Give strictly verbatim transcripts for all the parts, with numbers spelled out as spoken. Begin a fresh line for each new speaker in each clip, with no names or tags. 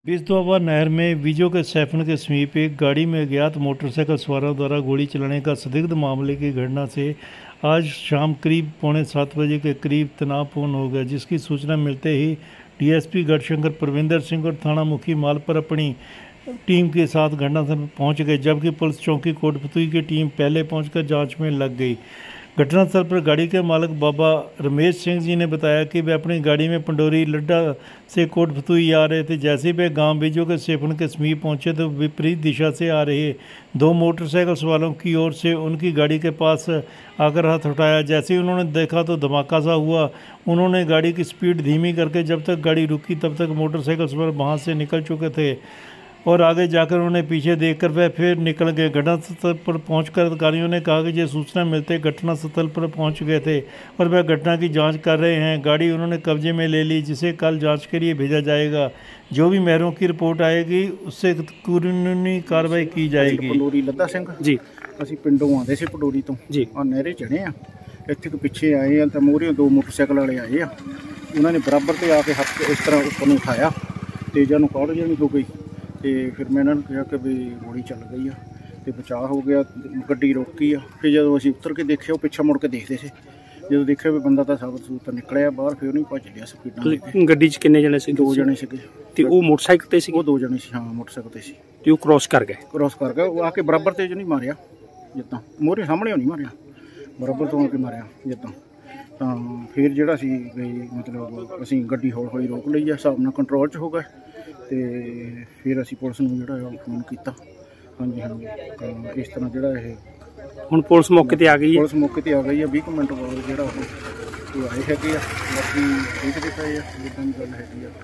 बिजदौबा नहर में वीजो के सैफन के समीप एक गाड़ी में अज्ञात मोटरसाइकिल सवारों द्वारा गोली चलाने का संदिग्ध मामले की घटना से आज शाम करीब पौने सात बजे के करीब तनावपूर्ण हो गया, जिसकी सूचना मिलते ही डीएसपी गढ़शंकर परविंदर सिंह और थाना मुखी मालपर अपनी टीम के साथ घटनास्थल पर पहुंच गए, जबकि पुलिस चौकी कोटपतुई की टीम पहले पहुंचकर जांच में लग गई। घटनास्थल पर गाड़ी के मालिक बाबा रमेश सिंह जी ने बताया कि वे अपनी गाड़ी में पंडोरी लड्डा से कोटपतुई आ रहे थे। जैसे ही वे गांव बीजों के सेफन के समीप पहुंचे तो विपरीत दिशा से आ रहे दो मोटरसाइकिल सवारों की ओर से उनकी गाड़ी के पास आकर हाथ उठाया। जैसे ही उन्होंने देखा तो धमाका सा हुआ। उन्होंने गाड़ी की स्पीड धीमी करके जब तक गाड़ी रुकी तब तक मोटरसाइकिल सवार वहाँ से निकल चुके थे और आगे जाकर उन्हें पीछे देखकर वह फिर निकल गए। घटनास्थल पर पहुंचकर अधिकारियों ने कहा कि ये सूचना मिलते घटनास्थल पर पहुंच गए थे और वह घटना की जांच कर रहे हैं। गाड़ी उन्होंने कब्जे में ले ली, जिसे कल जांच के लिए भेजा जाएगा। जो भी महरों की रिपोर्ट आएगी उससे कानूनी कार्रवाई की जाएगी।
पंडोरी लद्दा सिंह जी, ਅਸੀਂ ਪਿੰਡੋਂ ਆਉਂਦੇ ਸੀ ਪੰਡੋਰੀ ਤੋਂ ਜੀ ਆ ਨਹਿਰੇ ਚੜੇ ਆ। ਇੱਥੇ ਕੋ ਪਿੱਛੇ ਆਏ ਆ ਤਾਂ ਮੋਹਰੇ ਦੋ ਮੋਟਰਸਾਈਕਲ ਵਾਲੇ ਆਏ ਆ। ਉਹਨਾਂ ਨੇ ਬਰਾਬਰ ਤੇ ਆ ਕੇ ਹੱਥ ਇਸ ਤਰ੍ਹਾਂ ਉੱਪਰ ਨੂੰ ਉਠਾਇਆ ਤੇ ਜਾਨੂੰ ਕਾੜ ਜਾਣੀ ਹੋ ਗਈ ਤੇ ਫਿਰ ਮੈਂ ਇਹਨਾਂ ਨੂੰ ਕਿਹਾ ਕਿ ਵੀ ਗੋਲੀ ਚੱਲ ਗਈ ਆ ਤੇ ਬਚਾਅ ਹੋ ਗਿਆ। ਗੱਡੀ ਰੋਕੀ ਆ। ਫਿਰ ਜਦੋਂ ਅਸੀਂ ਉਤਰ ਕੇ ਦੇਖਿਆ ਉਹ ਪਿੱਛੇ ਮੁੜ ਕੇ ਦੇਖਦੇ ਸੀ। ਜਦੋਂ ਦੇਖਿਆ ਵੀ ਬੰਦਾ ਤਾਂ ਸਾਬਤ ਸੂਤ ਨਿਕਲਿਆ ਬਾਹਰ, ਫਿਰ ਉਹਨੂੰ ਭੱਜ ਲਿਆ ਸਪੀਡਾਂ।
ਗੱਡੀ 'ਚ ਕਿੰਨੇ ਜਣੇ ਸੀ?
ਦੋ ਜਣੇ ਸੀਗੇ।
ਤੇ ਉਹ ਮੋਟਰਸਾਈਕਲ ਤੇ ਸੀ?
ਉਹ ਦੋ ਜਣੇ ਸੀ, ਹਾਂ ਮੋਟਰਸਾਈਕਲ ਤੇ ਸੀ।
ਤੇ ਉਹ ਕ੍ਰੋਸ ਕਰ ਗਏ? ਕ੍ਰੋਸ
ਕਰ ਗਏ। ਉਹ ਆ ਕੇ ਬਰਾਬਰ ਤੇ ਨਹੀਂ ਮਾਰਿਆ, ਜਿੱਦਾਂ ਮੋਹਰੇ ਸਾਹਮਣੇ ਨਹੀਂ ਮਾਰਿਆ, ਬਰਾਬਰ ਤੋਂ ਆ ਕੇ ਮਾਰਿਆ ਜਿੱਦਾਂ। ਤਾਂ ਫਿਰ ਜਿਹੜਾ ਸੀ ਵੀ ਮਤਲਬ ਅਸੀਂ ਗੱਡੀ ਹੌਲੀ ਹੌਲੀ ਰੋਕ ਲਈ ਆ, ਹਿਸਾਬ ਨਾਲ ਕੰਟਰੋਲ 'ਚ ਹੋ ਗਏ ਤੇ ਫਿਰ ਅਸੀਂ ਪੁਲਿਸ ਨੂੰ ਜਿਹੜਾ ਫੋਨ ਕੀਤਾ। ਹਾਂਜੀ ਹਾਂਜੀ, ਤਾਂ ਇਸ ਤਰ੍ਹਾਂ ਜਿਹੜਾ ਇਹ
ਹੁਣ ਪੁਲਿਸ ਮੌਕੇ ਤੇ ਆ ਗਈ ਹੈ।
ਪੁਲਿਸ ਮੌਕੇ ਤੇ ਆ ਗਈ ਹੈ। ਵੀਹ ਮਿੰਟ ਬਾਅਦ ਜਿਹੜਾ ਉਹ ਆਏ ਹੈਗੇ ਆ। ਬਾਕੀ ਦੇਖਦੇ ਪਏ ਆ ਜਿੱਦਾਂ ਦੀ ਗੱਲ ਹੈਗੀ ਆ।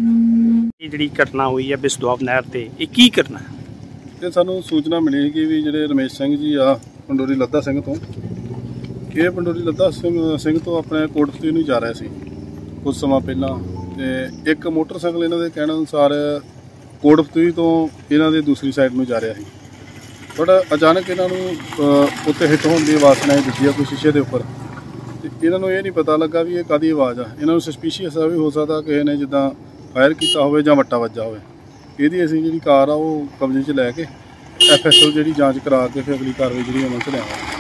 ਇਹ ਜਿਹੜੀ ਘਟਨਾ ਹੋਈ ਹੈ ਬਿਜਦੌਬ ਨਹਿਰ ਤੇ, ਇਹ ਕੀ ਕਰਨਾ?
ਇਹ ਸਾਨੂੰ ਸੂਚਨਾ ਮਿਲੀ ਸੀ ਕਿ ਵੀ ਜਿਹੜੇ ਰਮੇਸ਼ ਸਿੰਘ ਜੀ ਆ ਪੰਡੋਰੀ ਲੱਦਾ ਸਿੰਘ ਤੋਂ, ਕਿ ਇਹ ਪੰਡੋਰੀ ਲੱਦਾ ਸਿੰਘ ਸਿੰਘ ਤੋਂ ਆਪਣੇ ਕੋਟਪਤੁਈ ਨੂੰ ਜਾ ਰਹੇ ਸੀ ਕੁਝ ਸਮਾਂ ਪਹਿਲਾਂ। ਤੇ ਇੱਕ ਮੋਟਰਸਾਈਕਲ ਇਹਨਾਂ ਦੇ ਕਹਿਣ ਅਨੁਸਾਰ ਕੋਟਪਤੁਈ ਤੋਂ ਇਹਨਾਂ ਦੇ ਦੂਸਰੀ ਸਾਈਡ ਨੂੰ ਜਾ ਰਿਹਾ ਸੀ। ਥੋੜਾ ਅਚਾਨਕ ਇਹਨਾਂ ਨੂੰ ਉੱਤੇ ਹਿੱਟ ਹੋਣ ਦੀ ਆਵਾਜ਼ ਸੁਣਾਈ ਦਿੱਤੀ ਆ ਕੋਈ ਸ਼ੀਸ਼ੇ ਦੇ ਉੱਪਰ। ਤੇ ਇਹਨਾਂ ਨੂੰ ਇਹ ਨਹੀਂ ਪਤਾ ਲੱਗਾ ਵੀ ਇਹ ਕਾਹਦੀ ਆਵਾਜ਼ ਆ। ਇਹਨਾਂ ਨੂੰ ਸਸਪੀਸ਼ੀਅਸ ਆ ਵੀ ਹੋ ਸਕਦਾ ਕਿਸੇ ਨੇ ਜਿੱਦਾਂ ਫਾਇਰ ਕੀਤਾ ਹੋਵੇ ਜਾਂ ਵੱਟਾ ਵੱਜਾ ਹੋਵੇ। ਇਹਦੀ ਅਸੀਂ ਜਿਹੜੀ ਕਾਰ ਆ ਉਹ ਕਬਜ਼ੇ 'ਚ ਲੈ ਕੇ ਐਫ ਐਸ ਓ ਜਿਹੜੀ ਜਾਂਚ ਕਰਾ ਕੇ ਫਿਰ ਅਗਲੀ ਕਾਰਵਾਈ ਜਿਹੜੀ ਅਮਲ 'ਚ ਲਿਆਵਾਂਗੇ।